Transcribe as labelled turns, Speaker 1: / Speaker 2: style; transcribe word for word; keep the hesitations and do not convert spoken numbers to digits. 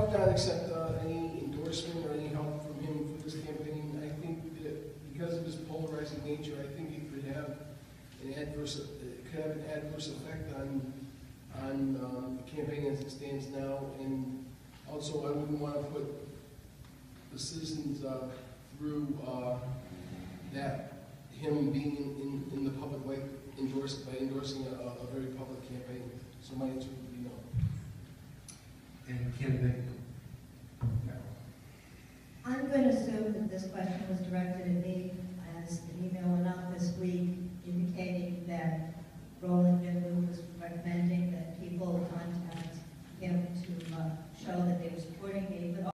Speaker 1: would not accept uh, any endorsement or any help from him for this campaign. I think that because of his polarizing nature, I think it could have an adverse, it could have an adverse effect on on um, the campaign as it stands now. And also, I wouldn't want to put the citizens uh, through uh, that him being in, in, in the public way endorsed by endorsing a, a very public campaign. So my answer would be no.
Speaker 2: And candidate?
Speaker 1: No.
Speaker 3: I'm going to assume that this question was directed at me, as an email went out this week indicating that Roland Liew was recommending that people contact him to uh, show that they were supporting me, but